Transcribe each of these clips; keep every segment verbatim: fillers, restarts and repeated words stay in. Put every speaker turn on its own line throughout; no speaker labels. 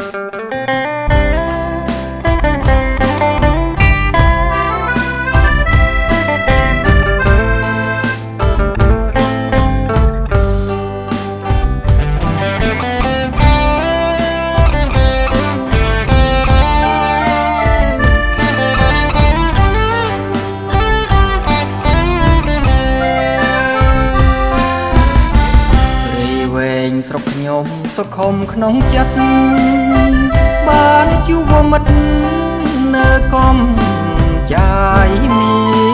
ស្រុកខ្ញុំសុខុមក្នុងចិត្តបានជួបមិត្តនៅកំចាយមី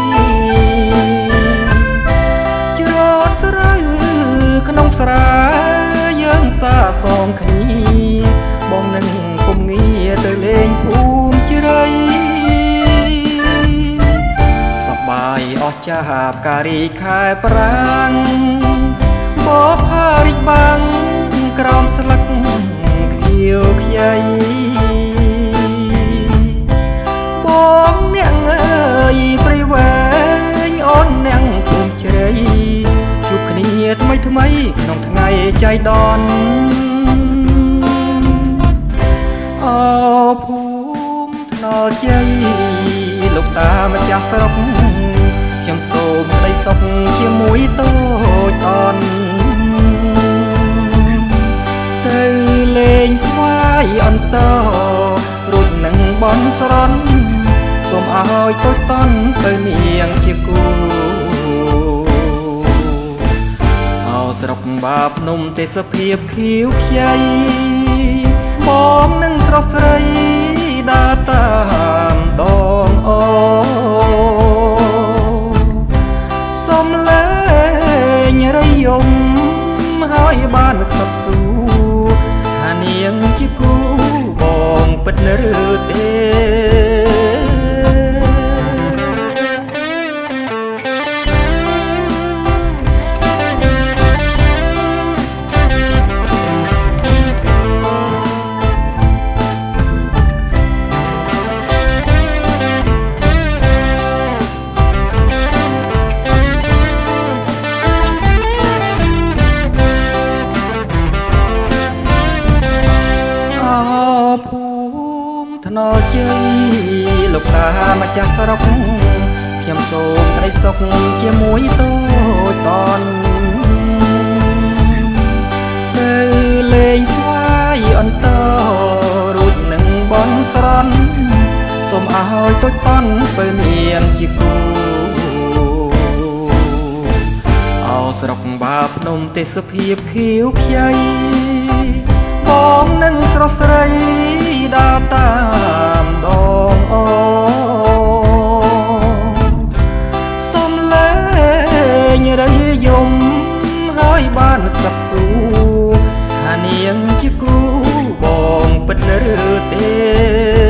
ច្រត់ស្រូវក្នុងស្រែយើងសាសងគ្នាបងនឹងគុំងារទៅលេងភូមិជ្រៃសប្បាយអស់ចាបការីខែប្រាំងបបផារិចបាំងក្រោមស្លឹកខៀវខ្ចីបងអ្នកអើយព្រៃវែងអូនអ្នកភូមិជ្រៃជួបគ្នាថ្មីថ្មីក្នុងថ្ងៃចៃដន្យអោភូមិថ្នល់ជ័យលោកតាម្ចាស់ស្រុកខ្ញុំសូមក្តីសុខជាមួយតូចអន់ទៅលេងស្វាយអន្តោរួចនឹងបន់ស្រន់សូមឲ្យតូចតន់ទៅនាងជាគូអោស្រុកបាភ្នំទេសភាពខៀវខ្ចីបងនឹងស្រស់ស្រីដើរតាមដងអូសំលេងរយំហើយបានខ្សឹបស៊ូថានាងជាគូបងពិតឬទេថ្នល់ជ័យលោកតាម្ចាស់ស្រុកខ្ញុំសូមក្តីសុខជាមួយតូចតន់ទៅលេងស្វាយអន្តោរួចនឹងបន់ស្រន់សូមឲ្យតូចតន់ទៅនាងជាគូអោស្រុកបាភ្នំទេសភាពខៀវខ្ចីបងនឹងស្រស់ស្រីដើរតាមដងអូសំលេងរយំហើយបានខ្សឹបស៊ូថានាងជាគូបងពិតឬទេ